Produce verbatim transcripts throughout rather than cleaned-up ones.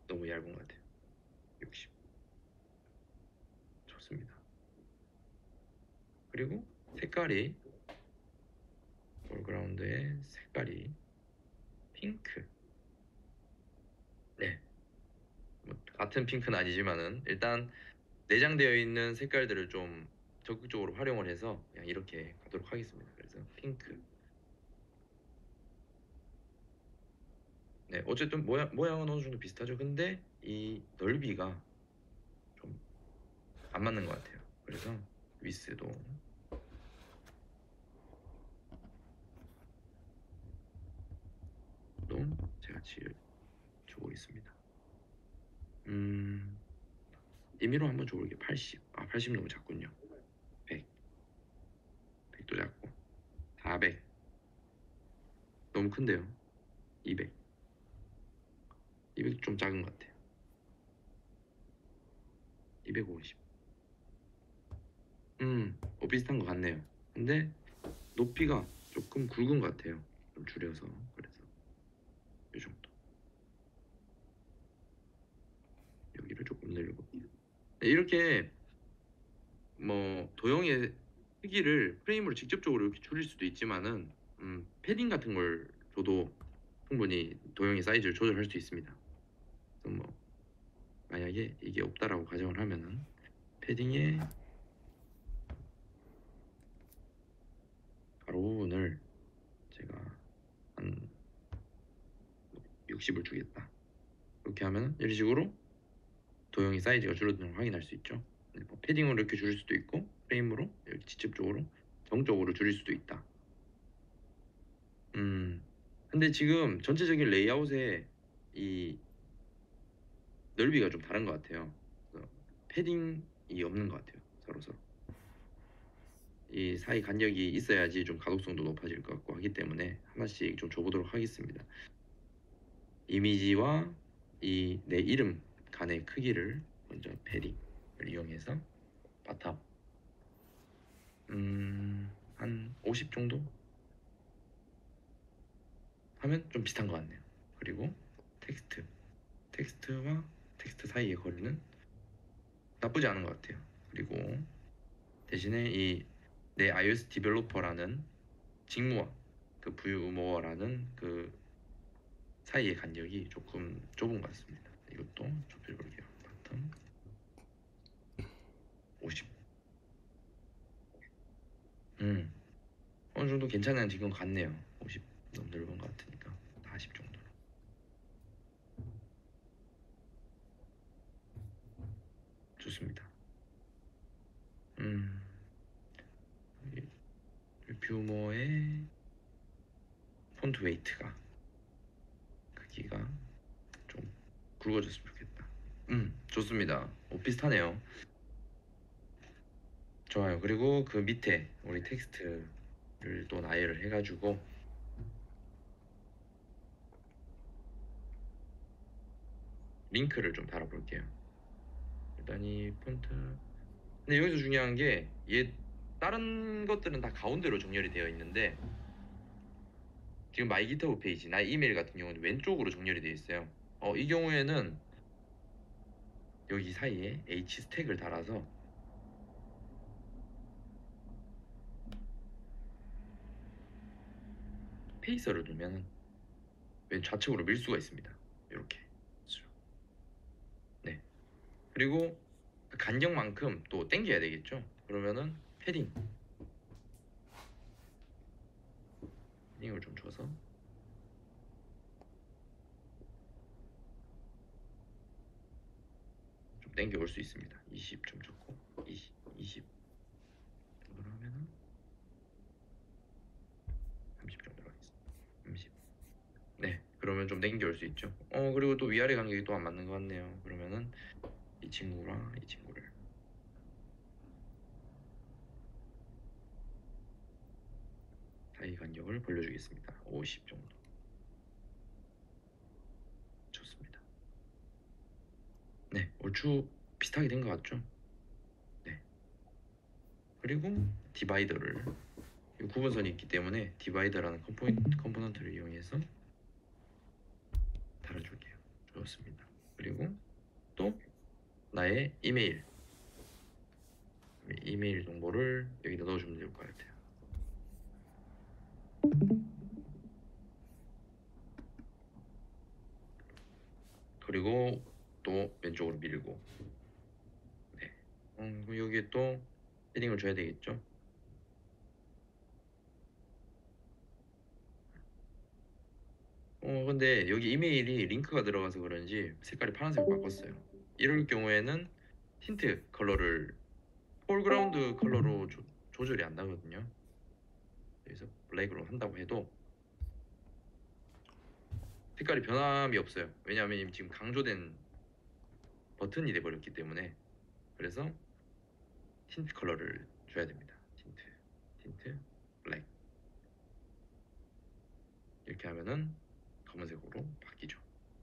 너무 얇은 것 같아요. 육십. 좋습니다. 그리고 색깔이 볼그라운드의 색깔이 핑크. 네, 뭐 같은 핑크는 아니지만은 일단 내장되어 있는 색깔들을 좀 적극적으로 활용을 해서 그냥 이렇게 가도록 하겠습니다. 그래서 핑크. 네, 어쨌든 모양, 모양은 어느 정도 비슷하죠. 근데 이 넓이가 좀 안 맞는 것 같아요. 그래서 위스도 또 제가 지어주고 있습니다. 음, 임의로 한번 줘볼게요. 팔십. 아, 팔십 너무 작군요. 백. 백도 작고. 사백. 너무 큰데요. 이백. 이백 좀 작은 것 같아요. 이백오십. 음, 어, 비슷한 것 같네요. 근데 높이가 조금 굵은 것 같아요. 좀 줄여서. 그래서 이 정도. 여기를 조금 늘려볼게요. 네, 이렇게 뭐 도형의 크기를 프레임으로 직접적으로 이렇게 줄일 수도 있지만은 음, 패딩 같은 걸 줘도 충분히 도형의 사이즈를 조절할 수 있습니다. 그래서 뭐 만약에 이게 없다라고 가정을 하면은 패딩의 가로 부분을 제가 한 육십을 주겠다. 이렇게 하면 이런 식으로 도형의 사이즈가 줄어드는 걸 확인할 수 있죠. 네, 뭐 패딩으로 이렇게 줄일 수도 있고 프레임으로 이렇게 직접적으로 정적으로 줄일 수도 있다. 음, 근데 지금 전체적인 레이아웃에 이 넓이가 좀 다른 것 같아요. 그래서 패딩이 없는 것 같아요. 서로 서로. 이 사이 간격이 있어야지 좀 가독성도 높아질 것 같고 하기 때문에 하나씩 좀 줘보도록 하겠습니다. 이미지와 이 내 이름 간의 크기를 먼저 패딩을 이용해서 바탕 음, 한 오십 정도 하면 좀 비슷한 것 같네요. 그리고 텍스트 텍스트와 텍스트 사이의 거리는 나쁘지 않은 것 같아요. 그리고 대신에 이 내 iOS 디벨로퍼라는 직무와 그 부유모어라는 그 사이의 간격이 조금 좁은 것 같습니다. 이것도 좁혀볼게요. 바텀 오십. 음, 어느 정도 괜찮은 지금 같네요. 오십 너무 넓은 것 같으니까 사십 정도. 좋습니다. 음, 뷰머의 폰트 웨이트가 크기가 좀 굵어졌으면 좋겠다. 음, 좋습니다. 오, 비슷하네요. 좋아요. 그리고 그 밑에 우리 텍스트를 또 나열을 해가지고 링크를 좀 달아볼게요. 일단 이 폰트. 근데 여기서 중요한 게 얘 다른 것들은 다 가운데로 정렬이 되어 있는데 지금 마이 기터브 페이지, 나의 이메일 같은 경우는 왼쪽으로 정렬이 되어 있어요. 어, 이 경우에는 여기 사이에 H 스택을 달아서 페이서를 두면 왼 좌측으로 밀 수가 있습니다. 이렇게. 네. 그리고 그 간격만큼 또 당겨야 되겠죠. 그러면은 패딩, 패딩을 좀 줘서 좀 당겨 올 수 있습니다. 이십 좀 좋고 이십, 이십 정도로 하면은 삼십 정도로 하겠습니다. 삼십. 네, 그러면 좀 당겨올 수 있죠. 어, 그리고 또 위아래 간격이 또 안 맞는 것 같네요. 그러면은 이 친구랑 이 친구를 사이 간격을 벌려주겠습니다. 오십 정도. 좋습니다. 네, 얼추 비슷하게 된 것 같죠? 네. 그리고 디바이더를 구분선이 있기 때문에 디바이더라는 컴포넌트를 이용해서 달아줄게요. 좋습니다. 그리고 나의 이메일 이메일 정보를 여기다 넣어주면 될 것 같아요. 그리고 또 왼쪽으로 밀고, 네. 음, 여기에 또 패딩을 줘야 되겠죠. 어 근데 여기 이메일이 링크가 들어가서 그런지 색깔이 파란색으로 바꿨어요. 이럴 경우에는 틴트 컬러를 폴그라운드 컬러로 조, 조절이 안 나거든요. 그래서 블랙으로 한다고 해도 색깔이 변함이 없어요. 왜냐하면 지금 강조된 버튼이 돼버렸기 때문에. 그래서 틴트 컬러를 줘야 됩니다. 틴트, 틴트, 블랙. 이렇게 하면은 검은색으로 바뀌죠.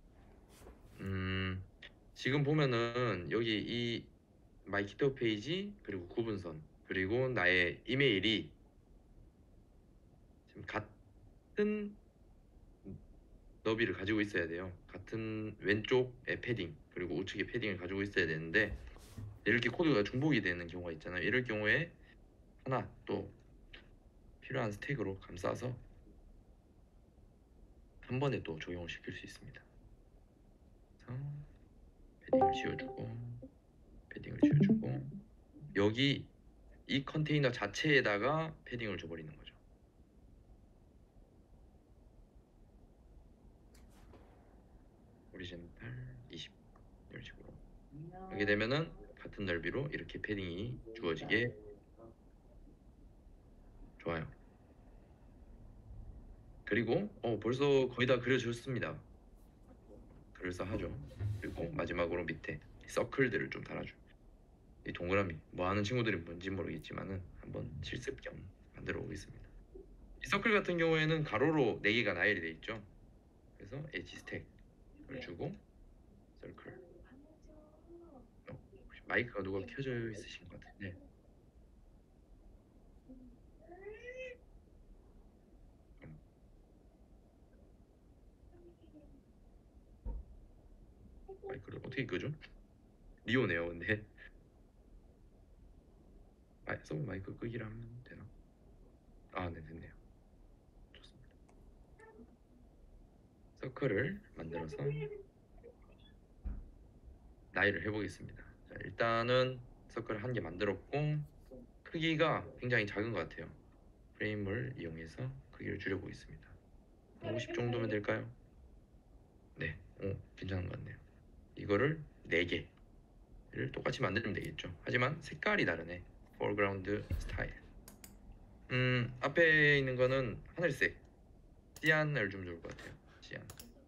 음, 지금 보면은 여기 이 마이 키토 페이지 그리고 구분선 그리고 나의 이메일이 지금 같은 너비를 가지고 있어야 돼요. 같은 왼쪽에 패딩 그리고 우측에 패딩을 가지고 있어야 되는데 이렇게 코드가 중복이 되는 경우가 있잖아요. 이럴 경우에 하나 또 필요한 스택으로 감싸서 한 번에 또 적용을 시킬 수 있습니다. 그래서 패딩을 지워주고 패딩을 지워주고 여기 이 컨테이너 자체에다가 패딩을 줘버리는 거죠. 오리지널 이십 이런 식으로 하게 되면은 같은 넓이로 이렇게 패딩이 주어지게 좋아요. 그리고 어 벌써 거의 다 그려졌습니다. 그럴싸하죠. 그리고 마지막으로 밑에 서클들을 좀 달아줘. 이 동그라미 뭐 하는 친구들이 뭔지 모르겠지만은 한번 실습 겸 만들어 보겠습니다. 이 서클 같은 경우에는 가로로 네 개가 나열이 돼 있죠. 그래서 엣지 스택을 주고 서클. 어, 혹시 마이크가 누가 켜져 있으신 것 같은데. 음, 마이크를 어떻게 끄죠? 리오네요, 근데. 아, 서브 마이크 끄기를 하면 되나? 아, 네, 됐네요. 좋습니다. 서클을 만들어서 나열을 해보겠습니다. 자, 일단은 서클 한 개 만들었고 크기가 굉장히 작은 것 같아요. 프레임을 이용해서 크기를 줄여보겠습니다. 오십 정도면 될까요? 네, 오, 괜찮은 것 같네요. 이거를 네 개를 똑같이 만들면 되겠죠. 하지만 색깔이 다르네. foreground 스타일. 음, 앞에 있는 거는 하늘색, 시안을 좀 좋을 것 같아요. 시안.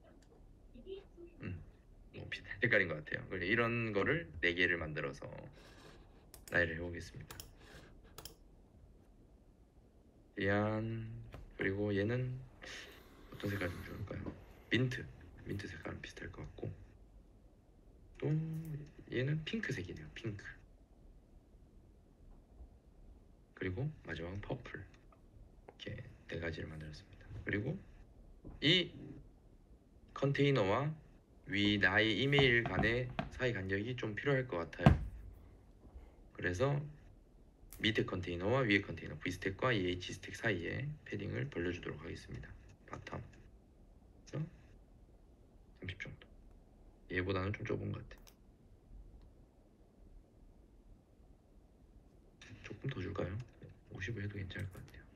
음, 뭐 비슷한 색깔인 것 같아요. 그래, 이런 거를 네 개를 만들어서 나열을 해보겠습니다. 시안, 그리고 얘는 어떤 색깔 좀 좋을까요? 민트, 민트 색깔은 비슷할 것 같고 또 얘는 핑크색이네요. 핑크. 그리고 마지막은 퍼플. 이렇게 네 가지를 만들었습니다. 그리고 이 컨테이너와 위 나의 이메일 간의 사이 간격이 좀 필요할 것 같아요. 그래서 밑에 컨테이너와 위에 컨테이너 브이 스택과 이에이치 스택 사이에 패딩을 벌려주도록 하겠습니다. 바텀. 그래서 삼십 정도. 얘보다는 좀 좁은 것 같아요. 조금 더 줄까요? 오십을 해도 괜찮을 것 같아요.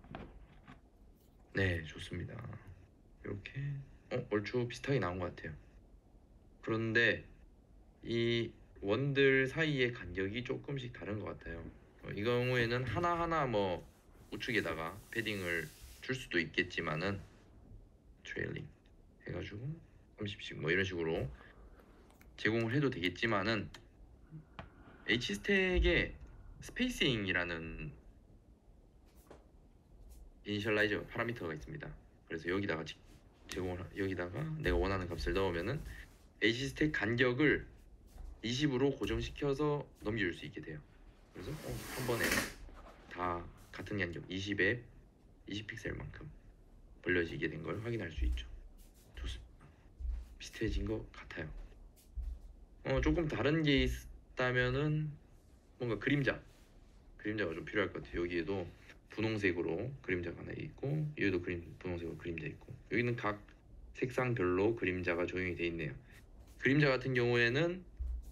네, 좋습니다. 이렇게 어, 얼추 비슷하게 나온 것 같아요. 그런데 이 원들 사이의 간격이 조금씩 다른 것 같아요. 어, 이 경우에는 하나하나 뭐 우측에다가 패딩을 줄 수도 있겠지만은 트레일링 해가지고 삼십씩 뭐 이런 식으로 제공을 해도 되겠지만은 H스택에 스페이싱이라는 이니셜라이저 파라미터가 있습니다. 그래서 여기다가 제공을 여기다가 내가 원하는 값을 넣으면은 H스택 간격을 이십으로 고정시켜서 넘겨줄 수 있게 돼요. 그래서 어, 한 번에 다 같은 간격 이십에 이십 픽셀만큼 벌려지게 된 걸 확인할 수 있죠. 좋습니다. 비슷해진 것 같아요. 어, 조금 다른 게 있, 없다면은 뭔가 그림자 그림자가 좀 필요할 것 같아요. 여기에도 분홍색으로 그림자가 하나 있고, 여기도 그림 분홍색으로 그림자 있고, 여기는 각 색상별로 그림자가 적용이 되어 있네요. 그림자 같은 경우에는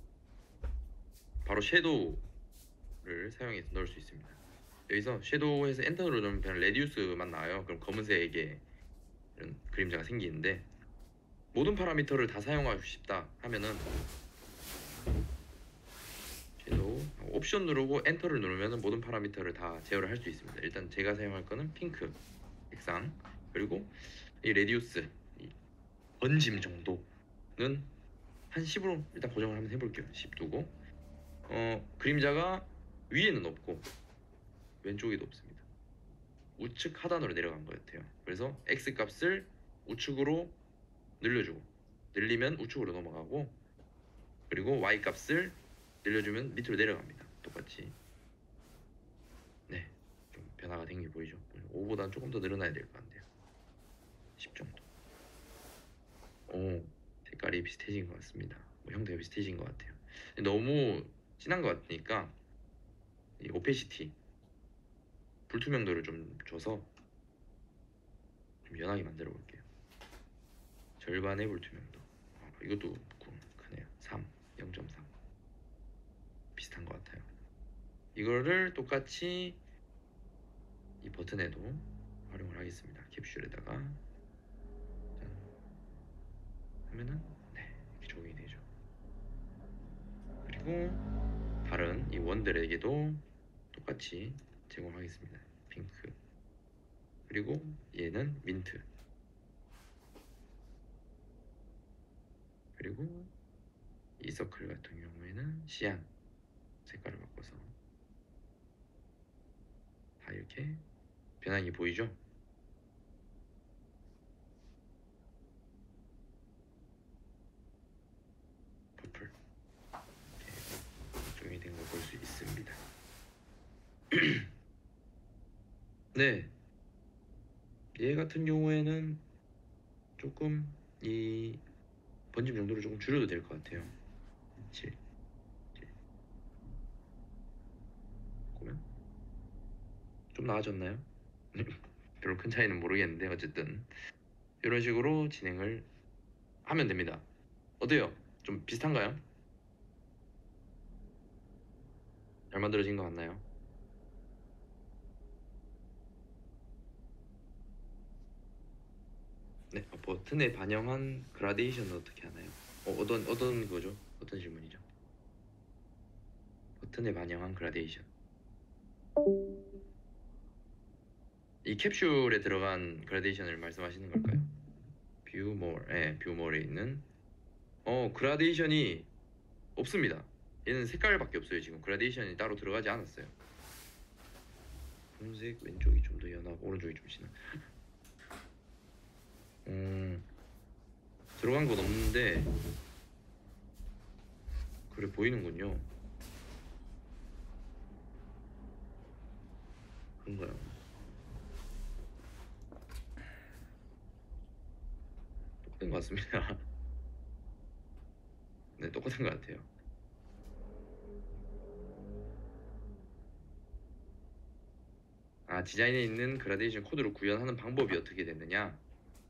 바로 섀도우를 사용해서 넣을 수 있습니다. 여기서 섀도우에서 엔터를 누르면 그냥 레디우스만 나와요. 그럼 검은색의 이런 그림자가 생기는데, 모든 파라미터를 다 사용하고 싶다 하면은 섀도우 옵션 누르고 엔터를 누르면 모든 파라미터를 다 제어를 할 수 있습니다. 일단 제가 사용할 거는 핑크 색상, 그리고 이 레디우스, 이 번짐 정도는 한 십으로 일단 고정을 한번 해볼게요. 십 두고, 어 그림자가 위에는 없고 왼쪽에도 없습니다. 우측 하단으로 내려간 것 같아요. 그래서 X 값을 우측으로 늘려주고, 늘리면 우측으로 넘어가고, 그리고 Y 값을 늘려주면 밑으로 내려갑니다. 똑같이. 네, 좀 변화가 된 게 보이죠? 오보다는 조금 더 늘어나야 될 것 같네요. 십 정도. 오, 색깔이 비슷해진 것 같습니다. 뭐 형태가 비슷해진 것 같아요. 너무 진한 것 같으니까 이 오페시티, 불투명도를 좀 줘서 좀 연하게 만들어 볼게요. 절반의 불투명도. 어, 이것도 크네요. 삼, 영 점 삼. 비슷한 것 같아요. 이거를 똑같이 이 버튼에도 활용을 하겠습니다. 캡슐에다가 짠 하면은 네, 이렇게 적용이 되죠. 그리고 다른 이 원들에게도 똑같이 제공하겠습니다. 핑크, 그리고 얘는 민트, 그리고 이 서클 같은 경우에는 시안 색깔을 바꿔서 다 이렇게 변하게 보이죠? 퍼플 이렇게 적용이 된 걸 볼 수 있습니다. 네, 얘 같은 경우에는 조금 이 번짐 정도를 조금 줄여도 될 것 같아요. 칠, 칠. 보면 좀 나아졌나요? 별로 큰 차이는 모르겠는데 어쨌든 이런 식으로 진행을 하면 됩니다. 어때요? 좀 비슷한가요? 잘 만들어진 것 같나요? 네, 어, 버튼에 반영한 그라데이션은 어떻게 하나요? 어, 어떤 어떤 거죠? 어떤 질문이죠? 버튼에 반영한 그라데이션. 이 캡슐에 들어간 그라데이션을 말씀하시는 걸까요? 뷰 몰, 예, 뷰 몰에 있는 어 그라데이션이 없습니다. 얘는 색깔밖에 없어요. 지금 그라데이션이 따로 들어가지 않았어요. 분홍색 왼쪽이 좀 더 연하고 오른쪽이 좀 진한. 음, 들어간 건 없는데 그래 보이는군요. 그런가요? 똑같은 것 같습니다. 네, 똑같은 것 같아요. 아, 디자인에 있는 그라데이션 코드를 구현하는 방법이 어떻게 됐느냐?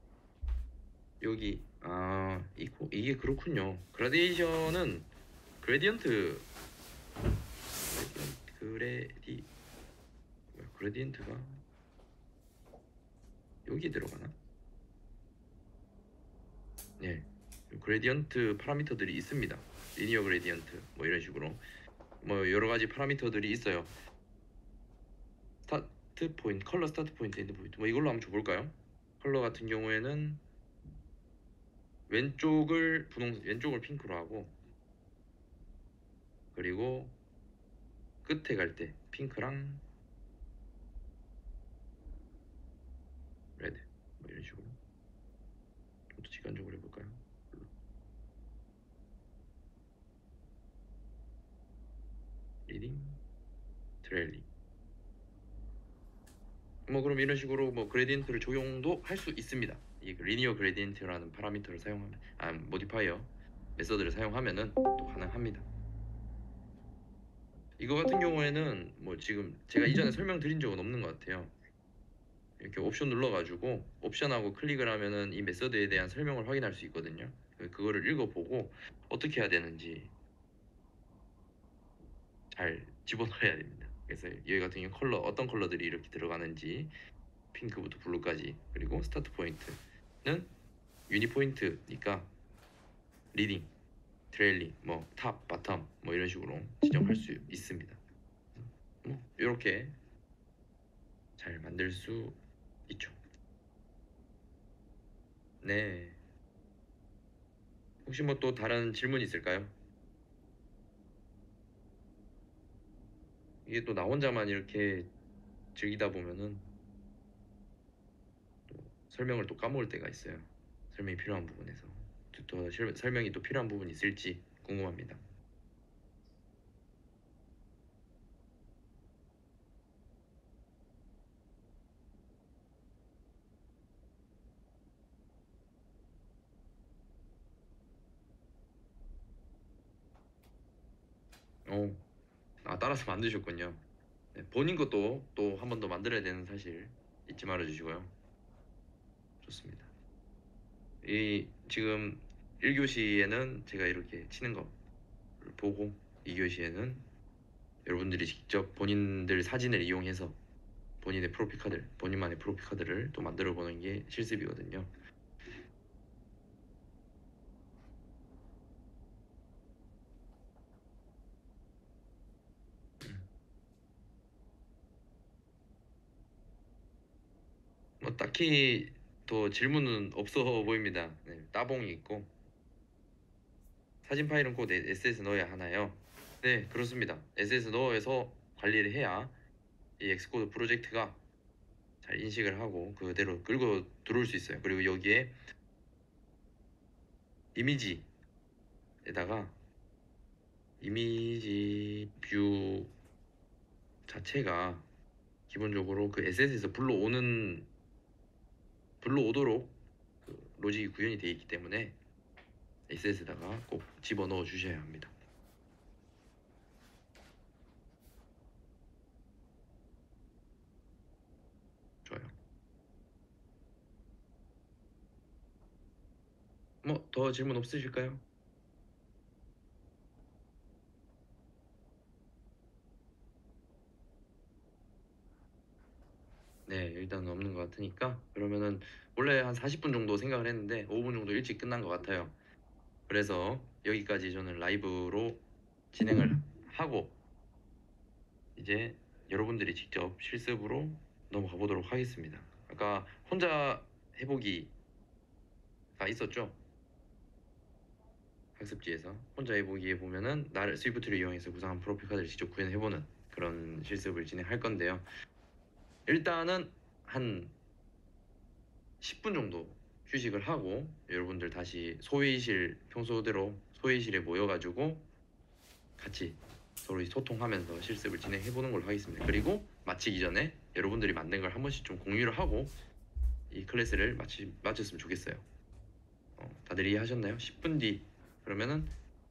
여기 아, 이 코, 이게 그렇군요. 그라데이션은 그레디언트 그레디 뭐야, 그레디언트가 여기 들어가나? 네, 그레디언트 파라미터들이 있습니다. 리니어 그레디언트 뭐 이런 식으로 뭐 여러 가지 파라미터들이 있어요. 스타트 포인트, 컬러 스타트 포인트, 엔드 포인트 뭐 이걸로 한번 줘볼까요? 컬러 같은 경우에는 왼쪽을 분홍 왼쪽을 핑크로 하고, 그리고 끝에 갈 때 핑크랑 레드 뭐 이런 식으로 좀 더 직관적으로 해볼까요? 리딩 트레일링 뭐 그럼 이런 식으로 뭐 그레디언트를 적용도 할 수 있습니다. 이 리니어 그레디언트라는 파라미터를 사용하면 아 모디파이어 메서드를 사용하면은 또 가능합니다. 이거 같은 경우에는 뭐 지금 제가 이전에 설명드린 적은 없는 것 같아요. 이렇게 옵션 눌러가지고 옵션하고 클릭을 하면은 이 메서드에 대한 설명을 확인할 수 있거든요. 그거를 읽어보고 어떻게 해야 되는지 잘 집어넣어야 됩니다. 그래서 여기 같은 경우 컬러 어떤 컬러들이 이렇게 들어가는지 핑크부터 블루까지, 그리고 스타트 포인트는 유니 포인트니까 리딩, 트레일링, 뭐 탑, 바텀 뭐 이런 식으로 지정할 수 있습니다. 뭐 이렇게 잘 만들 수 있죠. 네. 혹시 뭐 또 다른 질문 있을까요? 이게 또 나 혼자만 이렇게 즐기다 보면은 또 설명을 또 까먹을 때가 있어요. 설명이 필요한 부분에서. 또 실- 설명이 또 필요한 부분이 있을지 궁금합니다. 어, 아, 따라서 만드셨군요. 네, 본인 것도 또 한 번 더 만들어야 되는 사실 잊지 말아 주시고요. 좋습니다. 이 지금 일 교시에는 제가 이렇게 치는 거 보고 이 교시에는 여러분들이 직접 본인들 사진을 이용해서 본인의 프로필 카드, 본인만의 프로필 카드를 또 만들어 보는 게 실습이거든요. 뭐 딱히 더 질문은 없어 보입니다. 네, 따봉이 있고 사진 파일은 꼭 에스에스 넣어야 하나요? 네, 그렇습니다. 에스에스 넣어서 관리를 해야 이 엑스코드 프로젝트가 잘 인식을 하고 그대로 끌고 들어올 수 있어요. 그리고 여기에 이미지에다가 이미지 뷰 자체가 기본적으로 그 에스에스에서 불러오는 불러오도록 그 로직이 구현이 되어 있기 때문에 에스에스에다가 꼭 집어넣어 주셔야 합니다. 좋아요. 뭐 더 질문 없으실까요? 네, 일단 없는 것 같으니까 그러면은 원래 한 사십 분 정도 생각을 했는데 오 분 정도 일찍 끝난 것 같아요. 그래서 여기까지 저는 라이브로 진행을 하고 이제 여러분들이 직접 실습으로 넘어가 보도록 하겠습니다. 아까 혼자 해보기가 있었죠? 학습지에서 혼자 해보기에 보면은 나를 스위프트를 이용해서 구상한 프로필 카드를 직접 구현해보는 그런 실습을 진행할 건데요. 일단은 한 십 분 정도 휴식을 하고 여러분들 다시 소위실 평소대로 소위실에 모여가지고 같이 서로 소통하면서 실습을 진행해보는 걸로 하겠습니다. 그리고 마치기 전에 여러분들이 만든 걸 한 번씩 좀 공유를 하고 이 클래스를 마치, 마쳤으면 좋겠어요. 어, 다들 이해하셨나요? 십 분 뒤 그러면은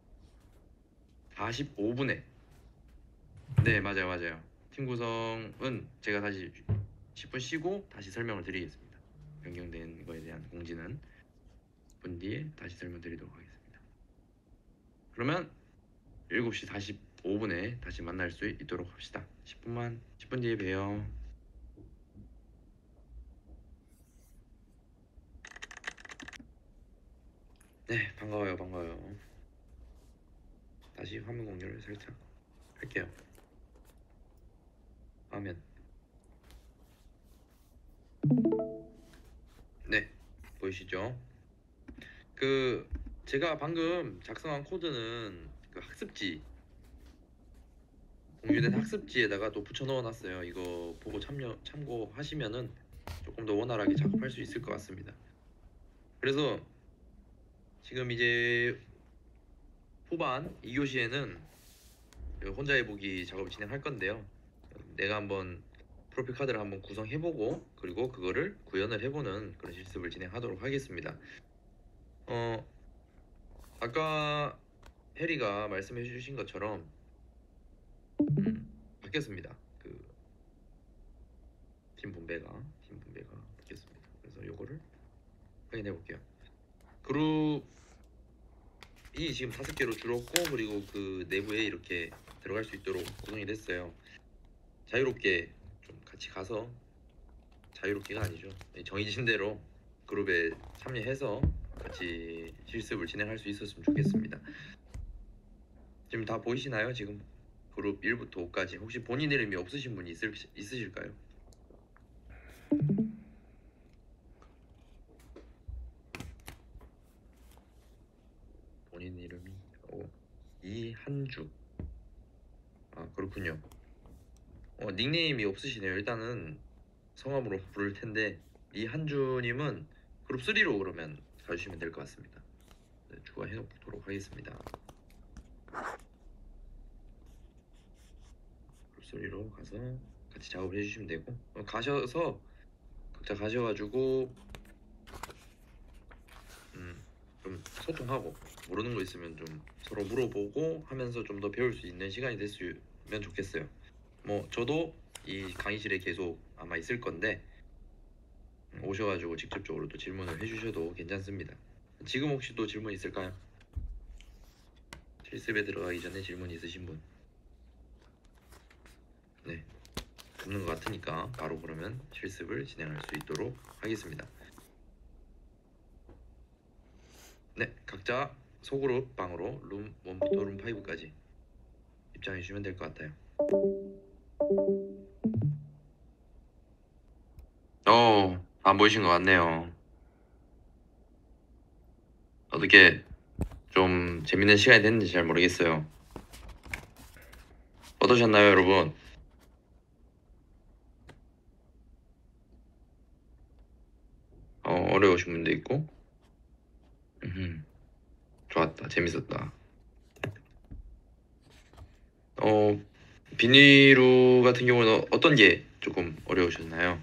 사십오 분에 네, 맞아요, 맞아요. 팀 구성은 제가 다시 십 분 쉬고 다시 설명을 드리겠습니다. 변경된 거에 대한 공지는 십 분 뒤에 다시 설명드리도록 하겠습니다. 그러면 일곱 시 사십오 분에 다시 만날 수 있도록 합시다. 십 분만 십 분 뒤에 봬요. 네, 반가워요, 반가워요. 다시 화면 공유를 살짝 할게요. 화면. 네, 보이시죠? 그 제가 방금 작성한 코드는 그 학습지 공유된 학습지에다가 또 붙여 넣어놨어요. 이거 보고 참여 참고하시면은 조금 더 원활하게 작업할 수 있을 것 같습니다. 그래서 지금 이제 후반 이 교시에는 혼자 해보기 작업을 진행할 건데요. 내가 한번 프로필 카드를 한번 구성해보고 그리고 그거를 구현을 해보는 그런 실습을 진행하도록 하겠습니다. 어 아까 해리가 말씀해주신 것처럼 음, 바뀌었습니다. 그 팀 분배가 팀 분배가 바뀌었습니다. 그래서 요거를 확인해 볼게요. 그룹이 지금 다섯 개로 줄었고 그리고 그 내부에 이렇게 들어갈 수 있도록 구성이 됐어요. 자유롭게 좀 같이 가서 자유롭게가 아니죠. 정해진 대로 그룹에 참여해서 같이 실습을 진행할 수 있었으면 좋겠습니다. 지금 다 보이시나요? 지금 그룹 일부터 오까지 혹시 본인 이름이 없으신 분이 있을, 있으실까요? 본인 이름이 어, 이한주. 아 그렇군요. 어, 닉네임이 없으시네요. 일단은 성함으로 부를 텐데 이한주님은 그룹 쓰리로 그러면 가주시면 될 것 같습니다. 네, 추가해 놓도록 하겠습니다. 그룹 쓰리로 가서 같이 작업을 해주시면 되고 어, 가셔서 각자 가셔가지고 음, 좀 소통하고 모르는 거 있으면 좀 서로 물어보고 하면서 좀 더 배울 수 있는 시간이 됐으면 좋겠어요. 뭐 저도 이 강의실에 계속 아마 있을 건데 오셔가지고 직접적으로 또 질문을 해주셔도 괜찮습니다. 지금 혹시 또 질문 있을까요? 실습에 들어가기 전에 질문 있으신 분? 네, 없는 것 같으니까 바로 그러면 실습을 진행할 수 있도록 하겠습니다. 네, 각자 소그룹 방으로 룸 일부터 룸 오까지 입장해 주시면 될 것 같아요. 어, 안 보이신 것 같네요. 어떻게 좀 재밌는 시간이 됐는지 잘 모르겠어요. 어떠셨나요, 여러분? 어, 어려우신 분도 있고, 음, 좋았다, 재밌었다. 어, 비닐루 같은 경우는 어떤 게 조금 어려우셨나요?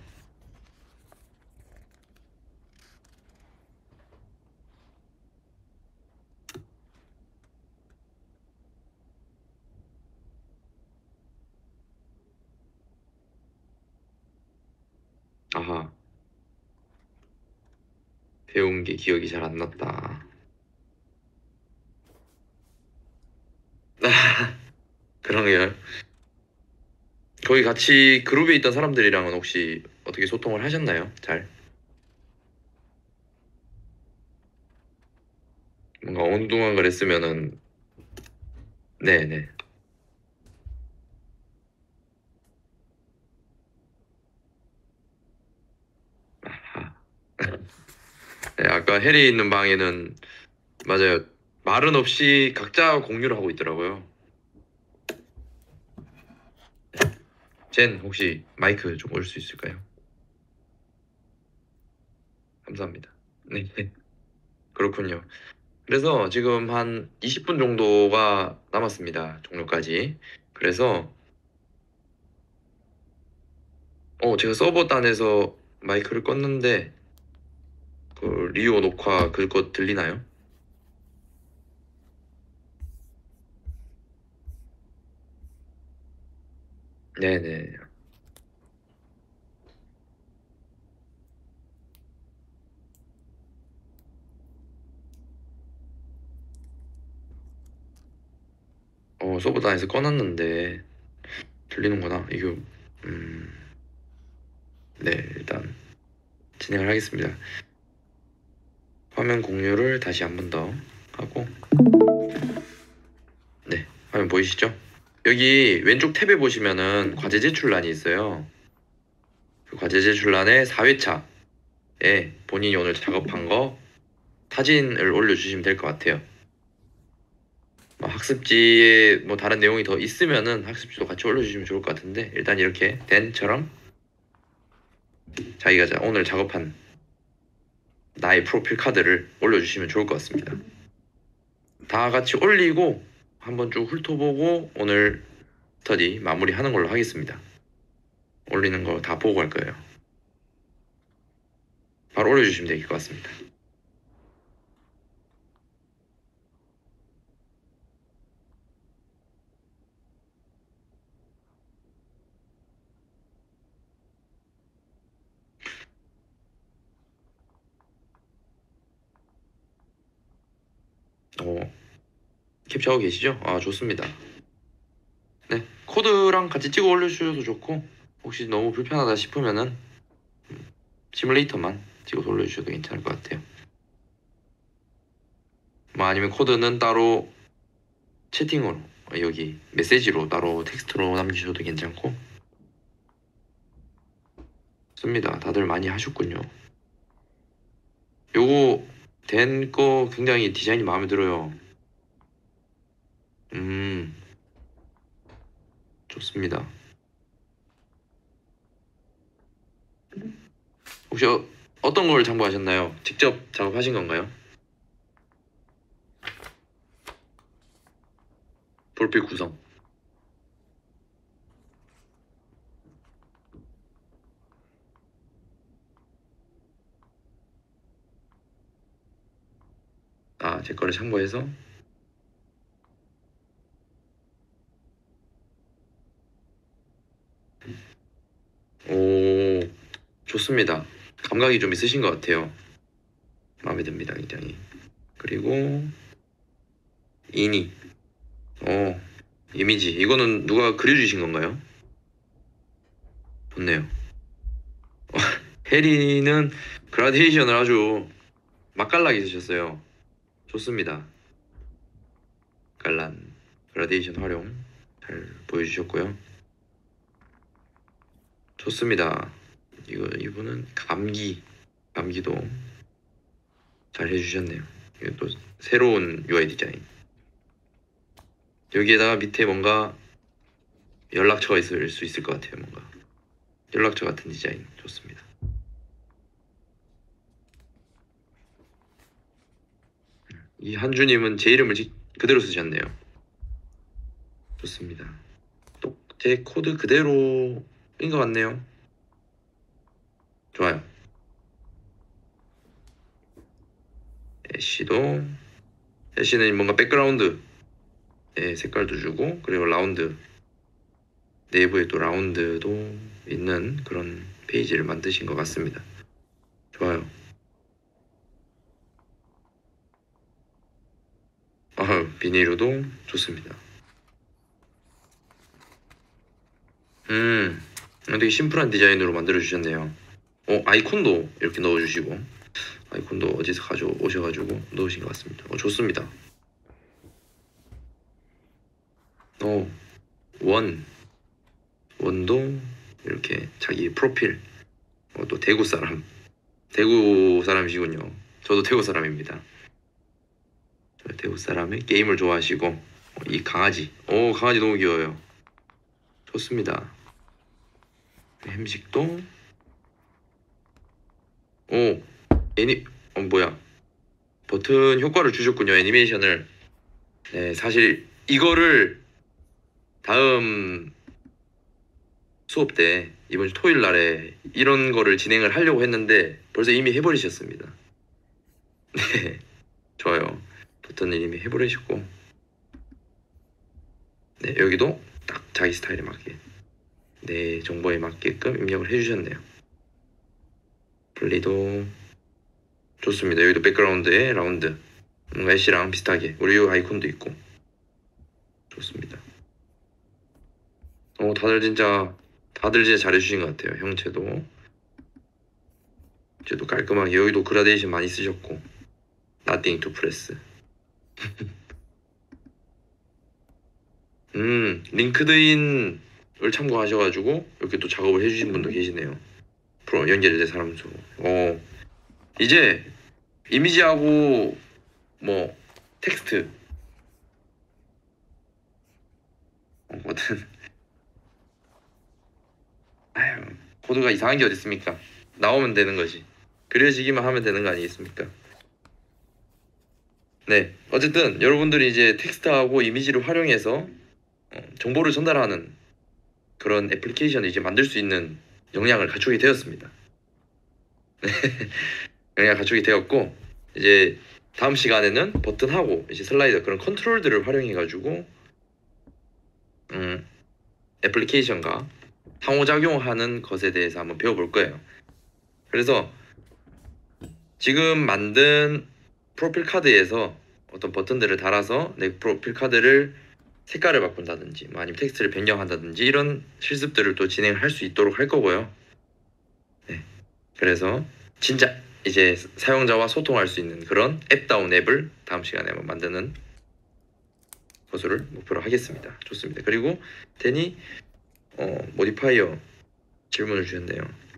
아하, 배운 게 기억이 잘 안 났다. 그러게요. 거기 같이 그룹에 있던 사람들이랑은 혹시 어떻게 소통을 하셨나요? 잘? 뭔가 엉뚱한걸 했으면은 네네. 아하. 네, 아까 해리 있는 방에는 맞아요. 말은 없이 각자 공유를 하고 있더라고요. 젠 혹시 마이크 좀 올 수 있을까요? 감사합니다. 네, 그렇군요. 그래서 지금 한 이십 분 정도가 남았습니다. 종료까지. 그래서 어 제가 서버 단에서 마이크를 껐는데 그 리오 녹화 그거 들리나요? 네네. 어 서버 단에서 꺼놨는데 들리는구나. 이거 음, 네 일단 진행을 하겠습니다. 화면 공유를 다시 한 번 더 하고 네 화면 보이시죠? 여기 왼쪽 탭에 보시면은 과제 제출란이 있어요. 그 과제 제출란에 사 회차에 본인이 오늘 작업한 거 사진을 올려주시면 될 것 같아요. 뭐 학습지에 뭐 다른 내용이 더 있으면은 학습지도 같이 올려주시면 좋을 것 같은데 일단 이렇게 댄처럼 자기가 자- 오늘 작업한 나의 프로필 카드를 올려주시면 좋을 것 같습니다. 다 같이 올리고 한번 쭉 훑어보고 오늘 스터디 마무리하는 걸로 하겠습니다. 올리는 거 다 보고 갈 거예요. 바로 올려주시면 될 것 같습니다. 심취하고 계시죠? 아, 좋습니다. 네, 코드랑 같이 찍어 올려주셔도 좋고, 혹시 너무 불편하다 싶으면은 음, 시뮬레이터만 찍어 올려주셔도 괜찮을 것 같아요. 뭐 아니면 코드는 따로 채팅으로, 여기 메시지로 따로 텍스트로 남기셔도 괜찮고. 좋습니다. 다들 많이 하셨군요. 요거 된 거 굉장히 디자인이 마음에 들어요. 음, 좋습니다. 혹시 어, 어떤 걸 참고하셨나요? 직접 작업하신 건가요? 프로필 구성. 아, 제 거를 참고해서. 오, 좋습니다. 감각이 좀 있으신 것 같아요. 마음에 듭니다, 굉장히. 그리고 이니. 어, 이미지. 이거는 누가 그려주신 건가요? 좋네요. 해리는 그라데이션을 아주 맛깔나게 쓰셨어요. 좋습니다. 깔란 그라데이션 활용 잘 보여주셨고요. 좋습니다. 이거 이분은 감기 감기도 잘 해주셨네요. 이거 또 새로운 유아이 디자인. 여기에다가 밑에 뭔가 연락처가 있을 수 있을 것 같아요. 뭔가 연락처 같은 디자인 좋습니다. 이 한주님은 제 이름을 지, 그대로 쓰셨네요. 좋습니다. 또 제 코드 그대로인 것 같네요. 좋아요. 애쉬도 애쉬는 뭔가 백그라운드 예, 색깔도 주고, 그리고 라운드 내부에 또 라운드도 있는 그런 페이지를 만드신 것 같습니다. 좋아요. 아, 비닐로도 좋습니다. 음, 되게 심플한 디자인으로 만들어 주셨네요. 어, 아이콘도 이렇게 넣어주시고, 아이콘도 어디서 가져오셔가지고 넣으신 것 같습니다. 어, 좋습니다. 어, 원 원도 이렇게 자기 프로필. 어, 또 대구 사람 대구 사람이시군요. 저도 대구 사람입니다. 저 대구 사람이 게임을 좋아하시고, 어, 이 강아지, 오, 강아지 너무 귀여워요. 좋습니다. 햄식도, 오, 애니, 어, 뭐야, 버튼 효과를 주셨군요. 애니메이션을. 네, 사실 이거를 다음 수업 때 이번 주 토요일 날에 이런 거를 진행을 하려고 했는데 벌써 이미 해버리셨습니다. 네, 좋아요. 버튼을 이미 해버리셨고, 네, 여기도 딱 자기 스타일에 맞게, 내 정보에 맞게끔 입력을 해주셨네요. 플리도 좋습니다. 여기도 백그라운드에 라운드, 음, 애쉬랑 비슷하게 우리 요 아이콘도 있고 좋습니다. 어, 다들 진짜 다들 진짜 잘해주신 것 같아요. 형체도 쟤도 깔끔하게, 여기도 그라데이션 많이 쓰셨고, Nothing to press. 음, 링크드인을 참고하셔가지고 이렇게 또 작업을 해주신 분도 계시네요. 프로 연결된 사람 중. 어, 이제 이미지하고 뭐 텍스트, 어, 뭐든 아유, 코드가 이상한 게 어디 있습니까? 나오면 되는 거지. 그려지기만 하면 되는 거 아니겠습니까? 네, 어쨌든 여러분들이 이제 텍스트하고 이미지를 활용해서 어, 정보를 전달하는 그런 애플리케이션을 이제 만들 수 있는 역량을 갖추게 되었습니다. 역량을 갖추게 되었고, 이제 다음 시간에는 버튼하고 이제 슬라이더, 그런 컨트롤들을 활용해 가지고 음, 애플리케이션과 상호작용하는 것에 대해서 한번 배워볼 거예요. 그래서 지금 만든 프로필 카드에서 어떤 버튼들을 달아서 내 프로필 카드를 색깔을 바꾼다든지 뭐 아니면 텍스트를 변경한다든지 이런 실습들을 또 진행할 수 있도록 할 거고요. 네. 그래서 진짜 이제 사용자와 소통할 수 있는 그런 앱다운 앱을 다음 시간에 한번 만드는 것을 목표로 하겠습니다. 좋습니다. 그리고 데니 어, 모디파이어 질문을 주셨네요.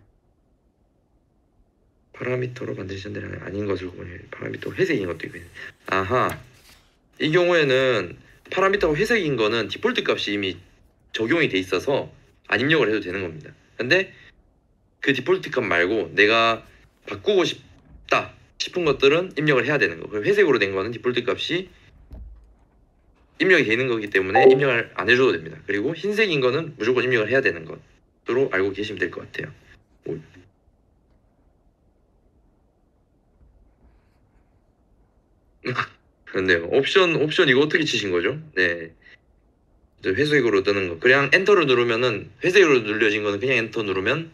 파라미터로 만드시는 아닌 것을 보니 파라미터 회색인 것도 있고. 아하, 이 경우에는 파라미터가 회색인 거는 디폴트 값이 이미 적용이 돼 있어서 안 입력을 해도 되는 겁니다. 근데 그 디폴트 값 말고 내가 바꾸고 싶다 싶은 것들은 입력을 해야 되는 거. 회색으로 된 거는 디폴트 값이 입력이 되는 거기 때문에 입력을 안 해줘도 됩니다. 그리고 흰색인 거는 무조건 입력을 해야 되는 것으로 알고 계시면 될 것 같아요. 오. 그런데요. 옵션 옵션 이거 어떻게 치신 거죠? 네. 회색으로 뜨는 거. 그냥 엔터를 누르면은 회색으로 눌려진 거는 그냥 엔터 누르면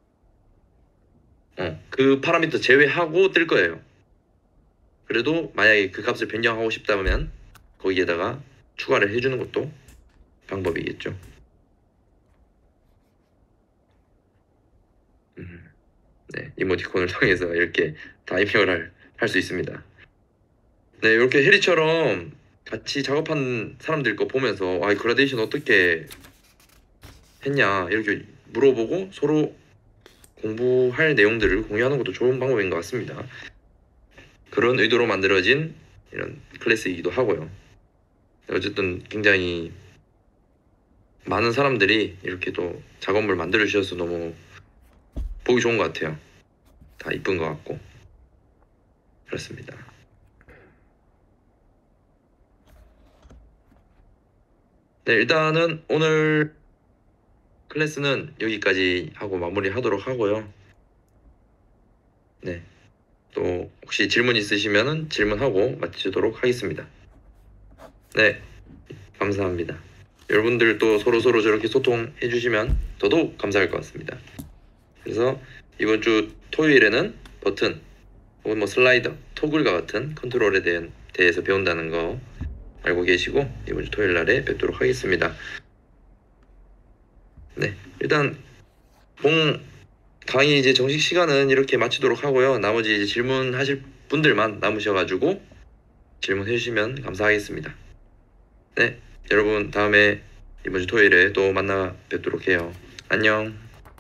어, 그 파라미터 제외하고 뜰 거예요. 그래도 만약에 그 값을 변경하고 싶다면 거기에다가 추가를 해주는 것도 방법이겠죠. 음, 네, 이모티콘을 통해서 이렇게 다 입력을 할 수 있습니다. 네, 이렇게 해리처럼 같이 작업한 사람들 거 보면서 아, 그라데이션 어떻게 했냐 이렇게 물어보고 서로 공부할 내용들을 공유하는 것도 좋은 방법인 것 같습니다. 그런 의도로 만들어진 이런 클래스이기도 하고요. 어쨌든 굉장히 많은 사람들이 이렇게 또 작업물 만들어 주셔서 너무 보기 좋은 것 같아요. 다 이쁜 것 같고 그렇습니다. 네, 일단은 오늘 클래스는 여기까지 하고 마무리하도록 하고요. 네, 또 혹시 질문 있으시면은 질문하고 마치도록 하겠습니다. 네, 감사합니다. 여러분들 또 서로서로 저렇게 소통해 주시면 더더욱 감사할 것 같습니다. 그래서 이번 주 토요일에는 버튼 혹은 뭐 슬라이더, 토글과 같은 컨트롤에 대한, 대해서 배운다는 거 알고 계시고 이번 주 토요일 날에 뵙도록 하겠습니다. 네, 일단 본 강의 이제 정식 시간은 이렇게 마치도록 하고요. 나머지 이제 질문하실 분들만 남으셔가지고 질문해 주시면 감사하겠습니다. 네, 여러분 다음에 이번 주 토요일에 또 만나 뵙도록 해요. 안녕.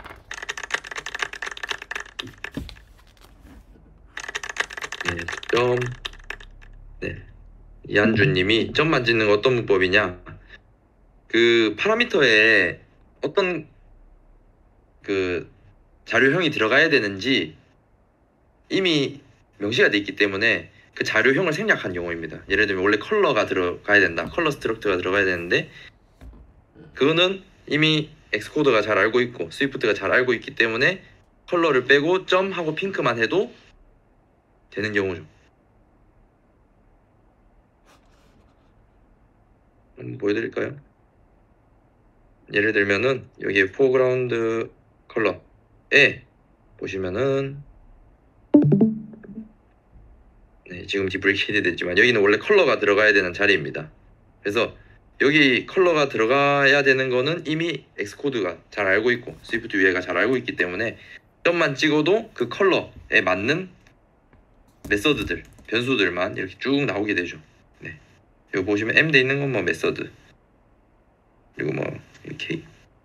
네, 점. 네, 이한주님이 점 만지는 거 어떤 문법이냐? 그 파라미터에 어떤 그 자료형이 들어가야 되는지 이미 명시가 돼 있기 때문에 그 자료형을 생략한 경우입니다. 예를 들면 원래 컬러가 들어가야 된다. 컬러 스트럭트가 들어가야 되는데 그거는 이미 엑스코드가 잘 알고 있고 스위프트가 잘 알고 있기 때문에 컬러를 빼고 점하고 핑크만 해도 되는 경우죠. 한번 보여드릴까요? 예를 들면은 여기에 포그라운드 컬러에 보시면은 네, 지금 디브레이케이드 됐지만 여기는 원래 컬러가 들어가야 되는 자리입니다. 그래서 여기 컬러가 들어가야 되는 거는 이미 엑스코드가 잘 알고 있고 스위프트 유에이가 잘 알고 있기 때문에 점만 찍어도 그 컬러에 맞는 메서드들, 변수들만 이렇게 쭉 나오게 되죠. 네, 여기 보시면 M 돼 있는 건 뭐 메서드 그리고 뭐 K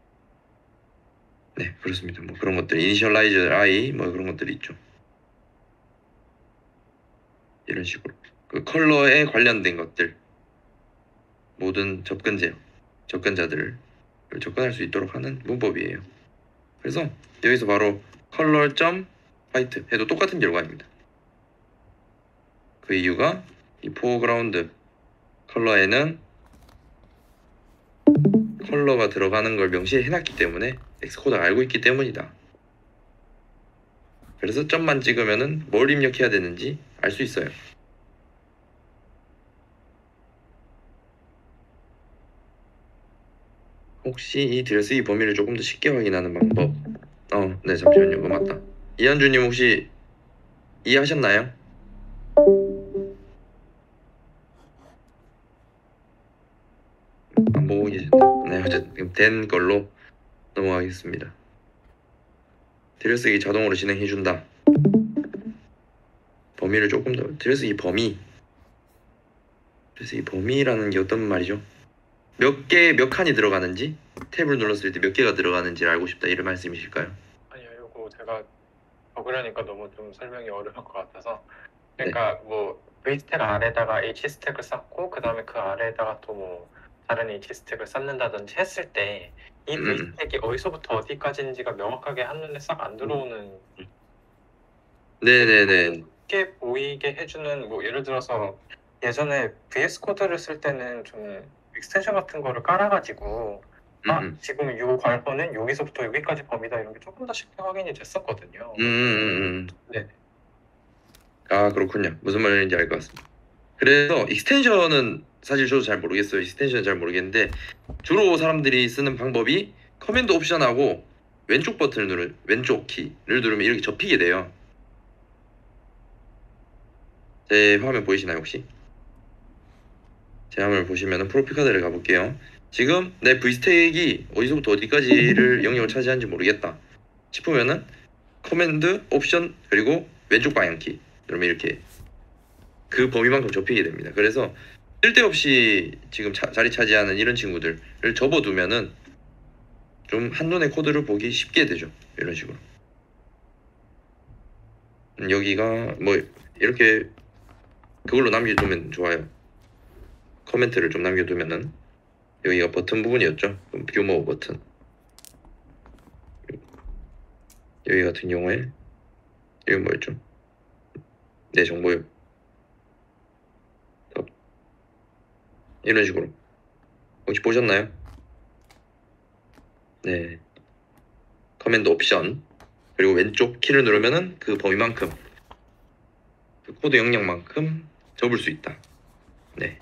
네 그렇습니다. 뭐 그런 것들 이니셜라이저 I 뭐 그런 것들이 있죠. 이런 식으로 그 컬러에 관련된 것들 모든 접근제 접근자들을 접근할 수 있도록 하는 문법이에요. 그래서 여기서 바로 컬러 점 화이트 해도 똑같은 결과입니다. 그 이유가 이 포그라운드 컬러에는 컬러가 들어가는 걸 명시해 놨기 때문에 엑스코드가 알고 있기 때문이다. 그래서 점만 찍으면은 뭘 입력해야 되는지 알 수 있어요. 혹시 이 들여쓰기 범위를 조금 더 쉽게 확인하는 방법? 어, 네 잠시만요. 그거 맞다. 이한주님 혹시 이해하셨나요? 안 보고 계신다. 네, 어쨌든 된 걸로 넘어가겠습니다. 들여쓰기 자동으로 진행해준다. 범위를 조금 더 들여쓰기 범위. 들여쓰기 범위라는 게 어떤 말이죠? 몇 개, 몇 칸이 들어가는지, 탭을 눌렀을 때 몇 개가 들어가는지를 알고 싶다, 이런 말씀이실까요? 아니요, 이거 제가 적으려니까 너무 좀 설명이 어려울 것 같아서. 그러니까 네. 뭐 V스택 아래다가 H스택을 쌓고 그 다음에 그 아래에다가 또 뭐 다른 H스택을 쌓는다든지 했을 때 이 V스택이 어디서부터 어디까지인지가 명확하게 한눈에 싹 안 들어오는. 네네네. 쉽게 보이게 해주는, 뭐 예를 들어서 예전에 브이에스 코드를 쓸 때는 좀 익스텐션 같은 거를 깔아가지고 아 음, 지금 이 괄호는 여기서부터 여기까지 범위다 이런 게 조금 더 쉽게 확인이 됐었거든요. 음, 음, 음. 네. 아, 그렇군요. 무슨 말인지 알 것 같습니다. 그래서 익스텐션은 사실 저도 잘 모르겠어요. 익스텐션은 잘 모르겠는데 주로 사람들이 쓰는 방법이 커맨드 옵션하고 왼쪽 버튼을 누르 왼쪽 키를 누르면 이렇게 접히게 돼요. 제 화면 보이시나요 혹시? 제 화면을 보시면 프로필 카드를 가볼게요. 지금 내 V스택이 어디서부터 어디까지를 영역을 차지하는지 모르겠다 싶으면은 커맨드 옵션 그리고 왼쪽 방향키 그러면 이렇게 그 범위만큼 접히게 됩니다. 그래서 쓸데없이 지금 차, 자리 차지하는 이런 친구들을 접어두면은 좀 한눈에 코드를 보기 쉽게 되죠. 이런 식으로. 음, 여기가 뭐 이렇게 그걸로 남겨두면 좋아요. 코멘트를 좀 남겨두면은 여기가 버튼 부분이었죠. 규모 버튼. 여기 같은 경우에 이건 뭐였죠? 내 정보요. 이런 식으로 혹시 보셨나요? 네. 커맨드 옵션 그리고 왼쪽 키를 누르면은 그 범위만큼 그 코드 영역만큼 접을 수 있다. 네.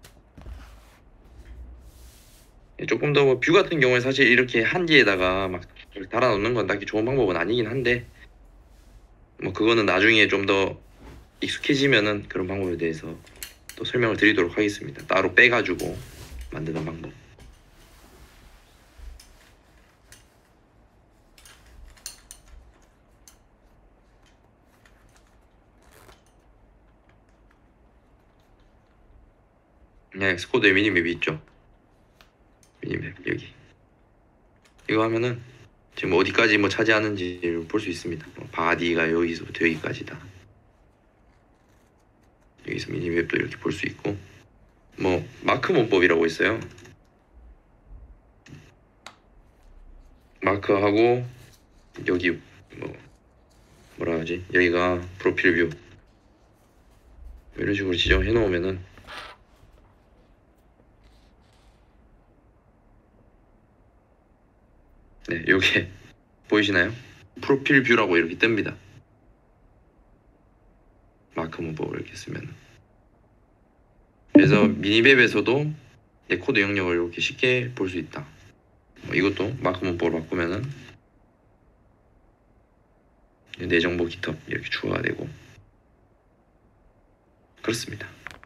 조금 더 뷰 같은 경우에 사실 이렇게 한지에다가 막 달아놓는 건 딱히 좋은 방법은 아니긴 한데 뭐 그거는 나중에 좀 더 익숙해지면은 그런 방법에 대해서 또 설명을 드리도록 하겠습니다. 따로 빼가지고 만드는 방법. 네, 엑스코드에 미니맵이 있죠. 미니맵 여기. 이거 하면은 지금 어디까지 뭐 차지하는지를 볼 수 있습니다. 뭐 바디가 여기서부터 여기까지다. 여기서 미니맵도 이렇게 볼 수 있고 뭐 마크 문법이라고 있어요. 마크하고 여기 뭐 뭐라 하지? 여기가 프로필 뷰 이런 식으로 지정해 놓으면은 네, 요게 보이시나요? 프로필 뷰라고 이렇게 뜹니다. 마크 문법을 이렇게 쓰면. 그래서 미니맵에서도 내 코드 영역을 이렇게 쉽게 볼 수 있다. 뭐 이것도 마크 문법으로 바꾸면은 내 정보 깃헙 이렇게 추가가 되고 그렇습니다.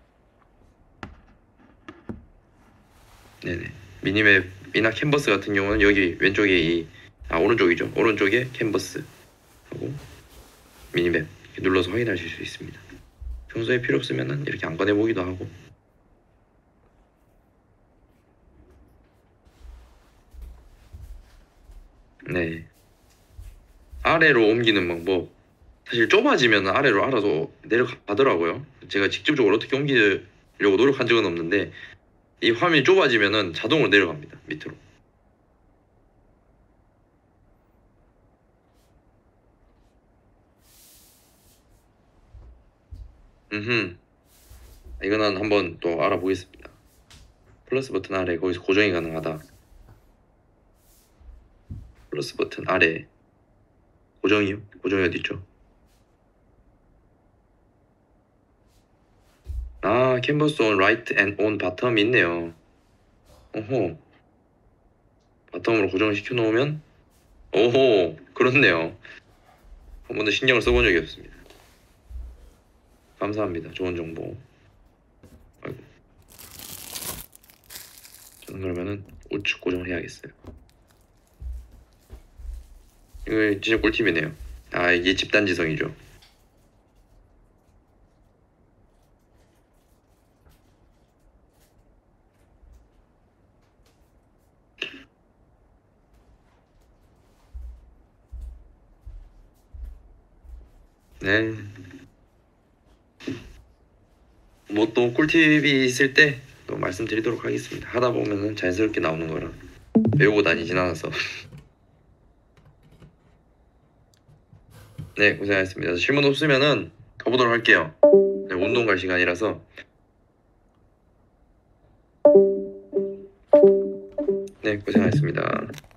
네네. 미니맵이나 캔버스 같은 경우는 여기 왼쪽에 이 아 오른쪽이죠. 오른쪽에 캔버스 하고 미니맵 이렇게 눌러서 확인하실 수 있습니다. 평소에 필요 없으면은 이렇게 안 꺼내 보기도 하고. 네. 아래로 옮기는 방법. 사실 좁아지면 아래로 알아서 내려가더라고요. 제가 직접적으로 어떻게 옮기려고 노력한 적은 없는데 이 화면이 좁아지면은 자동으로 내려갑니다. 밑으로. 음흠. 이거는 한번 또 알아보겠습니다. 플러스 버튼 아래 거기서 고정이 가능하다. 플러스 버튼 아래 고정이요? 고정이 어디 있죠? 아, 캔버스 on right and on bottom 있네요. 오호. 바텀으로 고정을 시켜 놓으면 오호, 그렇네요. 한 번도 신경을 써본 적이 없습니다. 감사합니다. 좋은 정보. 아이고. 그러면은 우측 고정을 해야겠어요. 이거 진짜 꿀팁이네요. 아, 이게 집단지성이죠. 네. 뭐 또 꿀팁이 있을 때 또 말씀드리도록 하겠습니다. 하다 보면은 자연스럽게 나오는 거라 외우고 다니진 않아서. 네, 고생하셨습니다. 질문 없으면은 가보도록 할게요. 네, 운동 갈 시간이라서. 네, 고생하셨습니다.